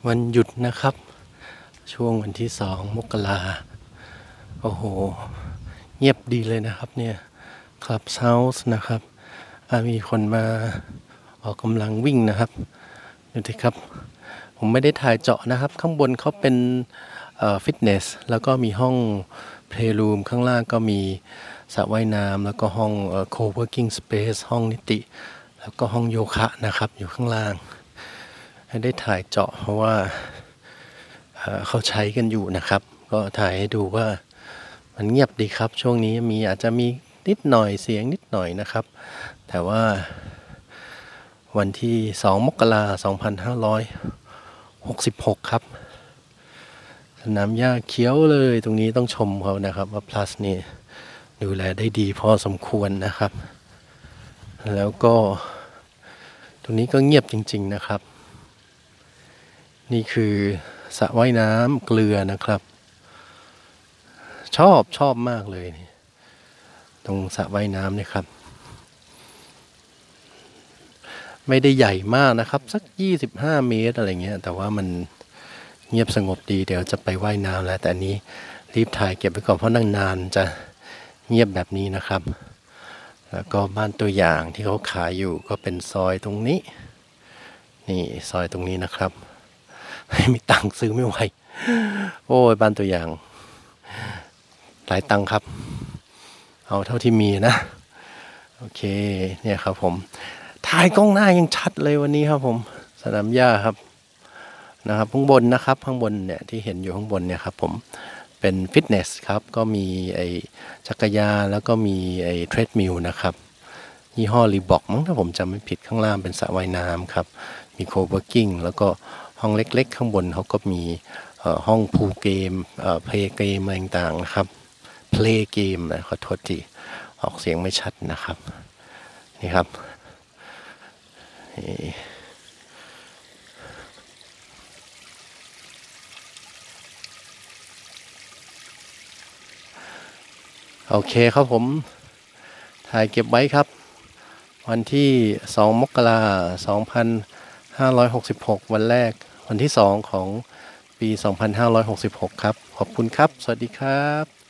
วันหยุดนะครับช่วงวันที่2 มกราโอ้โหเงียบดีเลยนะครับเนี่ยคลับเฮาส์นะครับมีคนมาออกกำลังวิ่งนะครับดูสิครับผมไม่ได้ถ่ายเจาะนะครับข้างบนเขาเป็นฟิตเนสแล้วก็มีห้องเพลย์รูมข้างล่างก็มีสระว่ายน้ำแล้วก็ห้องโคเวิร์กิ้งสเปซห้องนิติแล้วก็ห้องโยคะนะครับอยู่ข้างล่างให้ได้ถ่ายเจาะเพราะว่าเขาใช้กันอยู่นะครับก็ถ่ายให้ดูว่ามันเงียบดีครับช่วงนี้อาจจะมีนิดหน่อยเสียงนิดหน่อยนะครับแต่ว่าวันที่2 มกราคม 2566ครับสนามหญ้าเขียวเลยตรงนี้ต้องชมเขานะครับว่า plus นี่ดูแลได้ดีพอสมควรนะครับแล้วก็ตรงนี้ก็เงียบจริงๆนะครับนี่คือสระว่ายน้ำเกลือนะครับชอบมากเลยตรงสระว่ายน้ำนี่ครับไม่ได้ใหญ่มากนะครับสัก25 เมตรอะไรเงี้ยแต่ว่ามันเงียบสงบดีเดี๋ยวจะไปว่ายน้ำแล้วแต่อันนี้รีบถ่ายเก็บไว้ก่อนเพราะนานๆจะเงียบแบบนี้นะครับแล้วก็บ้านตัวอย่างที่เขาขายอยู่ก็เป็นซอยตรงนี้นี่ซอยตรงนี้นะครับไม่มีตังค์ซื้อไม่ไหวโอ้ยบ้านตัวอย่างหลายตังค์ครับเอาเท่าที่มีนะโอเคเนี่ยครับผมถ่ายกล้องหน้ายังชัดเลยวันนี้ครับผมสนามหญ้าครับนะครับข้างบนนะครับข้างบนเนี่ยที่เห็นอยู่ข้างบนเนี่ยครับผมเป็นฟิตเนสครับก็มีไอ้จักรยานแล้วก็มีไอ้เทรดมิลนะครับยี่ห้อรีบอกมั้งถ้าผมจำไม่ผิดข้างล่างเป็นสระว่ายน้ำครับมีโคเวิร์กิ้งแล้วก็ห้องเล็กๆข้างบนเขาก็มีห้องพูลเกมเพลย์เกมอะไรต่างๆนะครับเพลย์เกมนะขอโทษทีออกเสียงไม่ชัดนะครับนี่ครับโอเคครับผมถ่ายเก็บไว้ครับวันที่2 มกราคม 2566วันแรกวันที่2ของปี2566ครับขอบคุณครับสวัสดีครับ